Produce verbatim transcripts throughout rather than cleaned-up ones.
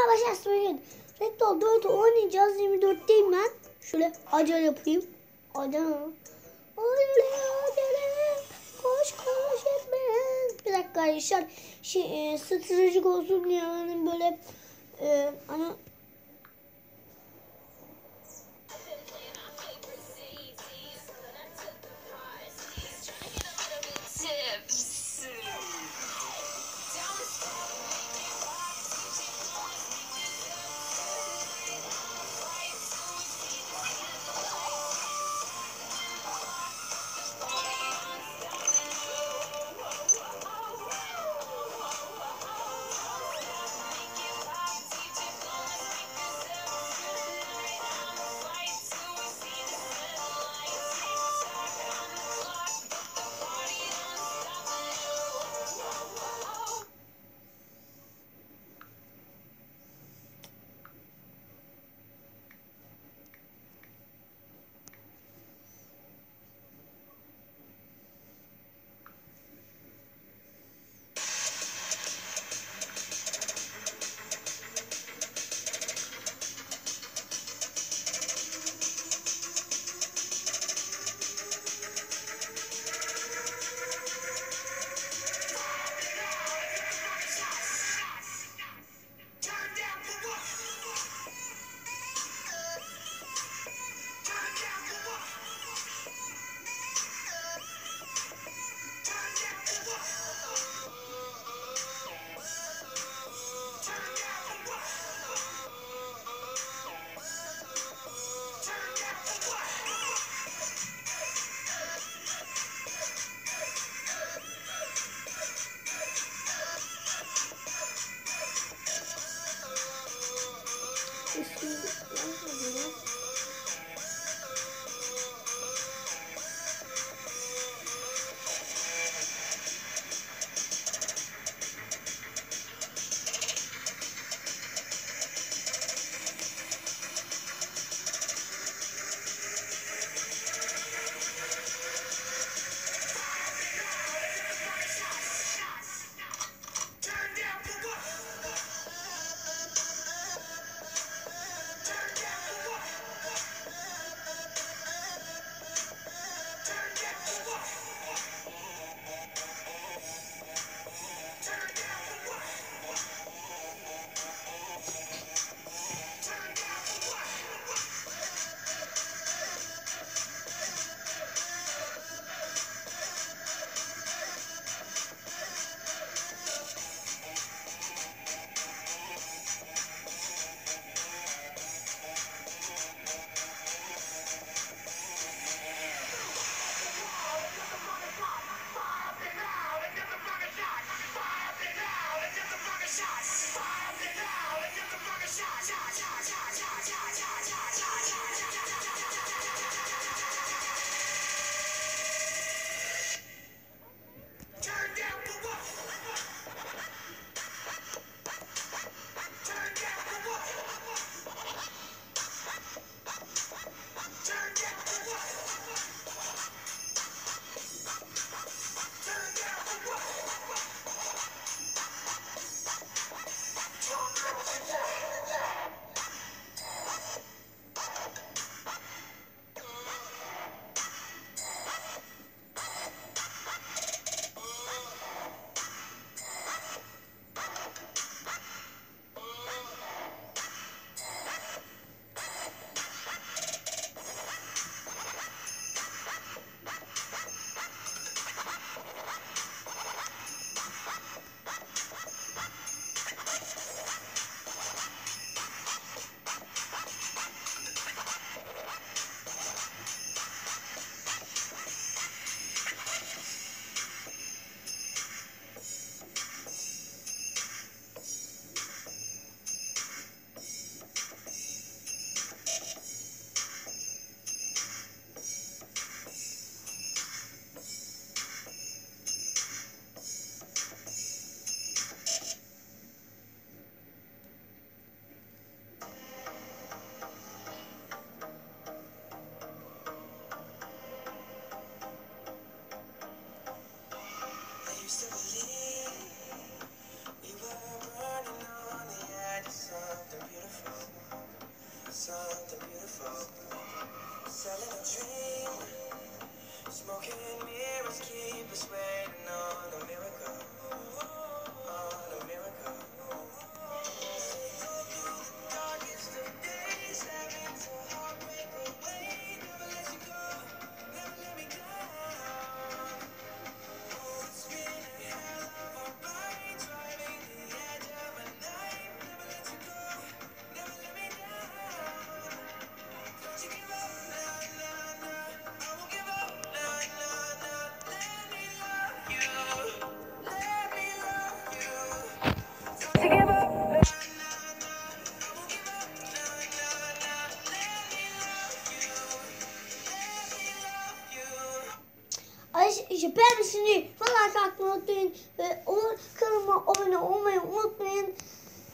başlarsın bugün. Rektor dört oynayacağız. yirmi dörtteyim ben. Şöyle acele yapayım. Acele. Acele acele. Koş koş etme. Bir dakika arkadaşlar. Şey, e, stratejik olsun yani böyle e, hani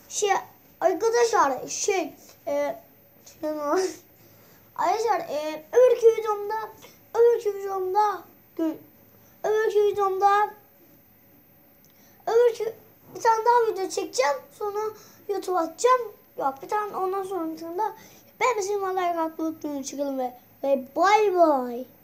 Şey arkadaşlar şey e, arkadaşlar e, öbürkü videomda öbürkü videomda öbürkü videomda öbürkü bir tane daha video çekeceğim. Sonra YouTube'a atacağım. Yok bir tane ondan sonra bir tane daha. Ben de sizinle like atmayı unutmayın. Çıkalım ve ve bay bay.